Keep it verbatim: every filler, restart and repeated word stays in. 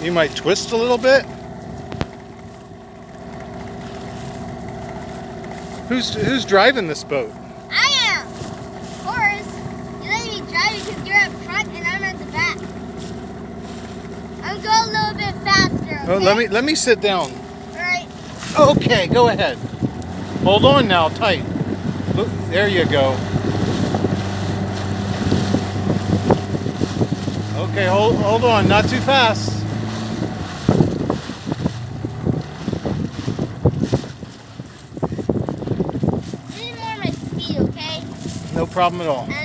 You might twist a little bit. Who's who's driving this boat? I am. Of course. You let me drive because you're up front and I'm at the back. I'm going a little bit faster. Okay? Oh, let me let me sit down. All right. Okay, go ahead. Hold on now, tight. Look, there you go. Okay, hold hold on, not too fast. Need more of my speed, okay? No problem at all.